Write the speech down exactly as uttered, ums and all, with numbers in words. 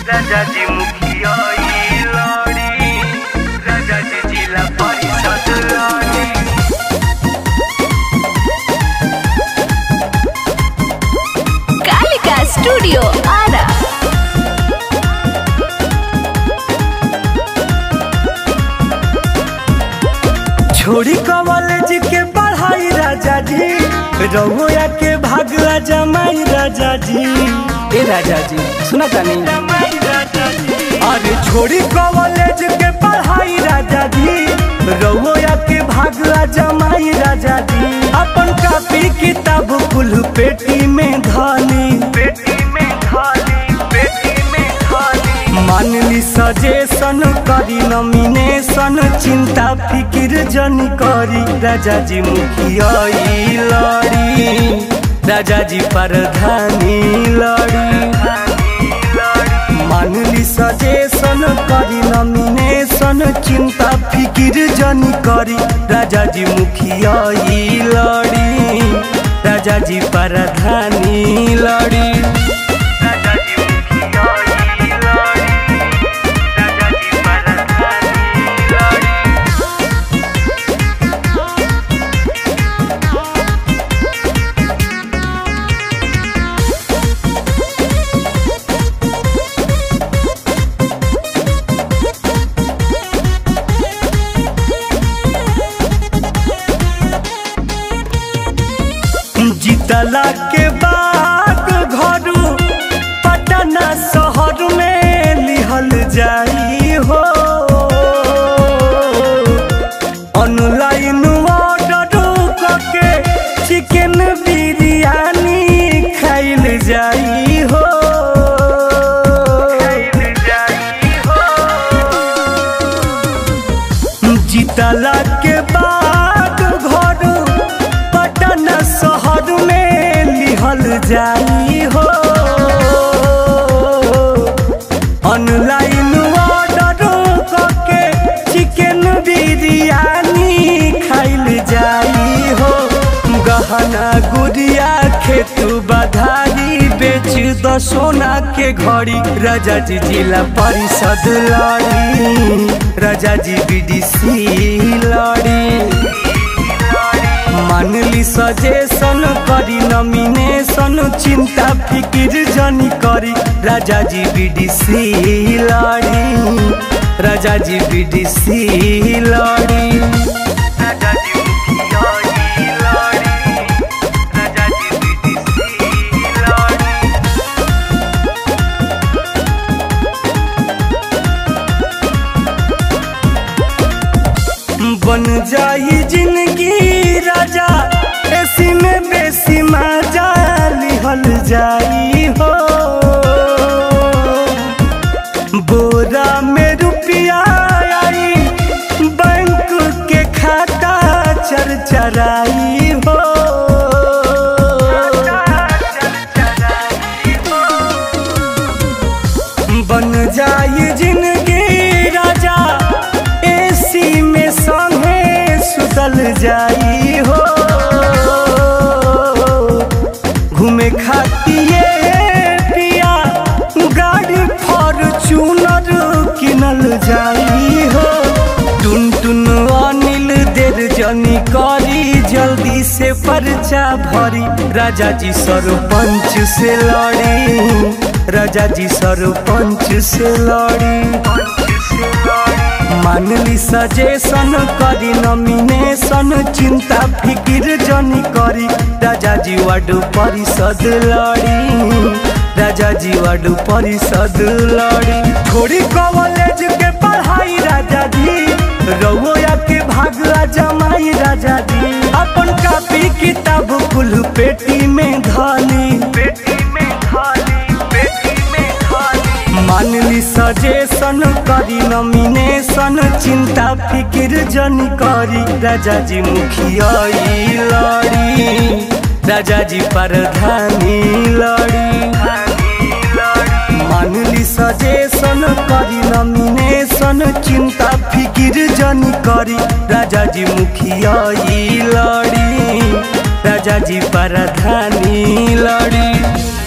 राजा जी मुखिया लड़ी, राजा जी जिला परिषद लड़ी। कालिका स्टूडियो आरा। छोड़ी कॉलेज के पढ़ाई राजा जी, रहुआ के भागला जमाई राजा जी। ए राजा जी सुना तानी जमाई राजा जी। अरे छोड़ी कॉलेज के पढ़ाई राजा जी, रहुआ के भागला जमाई राजा जी। अपन कापी किताब कुल पेटी में धानी, पेटी में धानी, पेटी में धानी। मान ली सजेशन करी नॉमिनेशन, चिंता फिकिर जन करी राजा जी मुखिया लड़ी, राजा जी प्रधानी लड़ी। मान ली सजेशन करी नॉमिनेशन, चिंता फिकिर जन करी राजा जी मुखिया लड़ी, राजा जी प्रधानी लड़ी। जीतला के बाद घरू पटना शहर में लिहल जाई हो, ऑनलाइन ऑर्डर करके चिकन बिरयानी खाइल जाई हो, खाइल जाई हो। जीतला के बाद घरू पटना शहर में लिहल जाई हो, ऑनलाइन ऑर्डर करके चिकन बिरयानी खाइल जाई हो। गहना गुड़िया खेतू बधारी बेच द सोना के घड़ी, राजा जी जिला परिषद लड़ी, राजा जी बीडीसी लड़ी। मान ली सजेशन करी नॉमिनेशन, चिंता फिकिर जनी करी राजा जी बीडीसी लड़ी, राजा जी बीडीसी लड़ी। राजा जी मुखिया लड़ी, राजा जी बीडीसी लड़ी। बन जाई जिंदगी राजा, ऐसी में बेसी मजा लिहल जाई हो। बोरा में रुपया आई, बैंक के खाता चरचराई हो। बन जाई जिंदगी राजा, एसी में संगे सुतल जाई हो। घूमे खातिए पिया गाड़ी फॉर्च्यूनर किनल जाई हो। टुन टुन अनिल देर जनी करी, जल्दी से पर्चा भरी राजा जी सरपंच से लड़ी, राजा जी सरपंच से लड़ी। मान ली सजेशन करी नॉमिनेशन, चिंता फिकिर जनी करी राजा जी वार्ड परिषद लड़ी, राजा जी वार्ड परिषद लड़ी। छोड़ी कॉलेज के पढ़ाई राजा जी, रहुआ के भागला जमाई राजा जी। अपन कापी किताब कुल पेटी में धानी, पेटी में धानी, पेटी में धानी। मान ली सजेशन करी नॉमिनेशन, चिंता फिकिर जनी करी राजा जी मुखिया लड़ी, राजा जी प्रधानी लड़ी। मान ली सजेशन करी नॉमिनेशन, चिंता फिकिर जनी करी राजा जी मुखिया लड़ी, राजा जी प्रधानी लड़ी।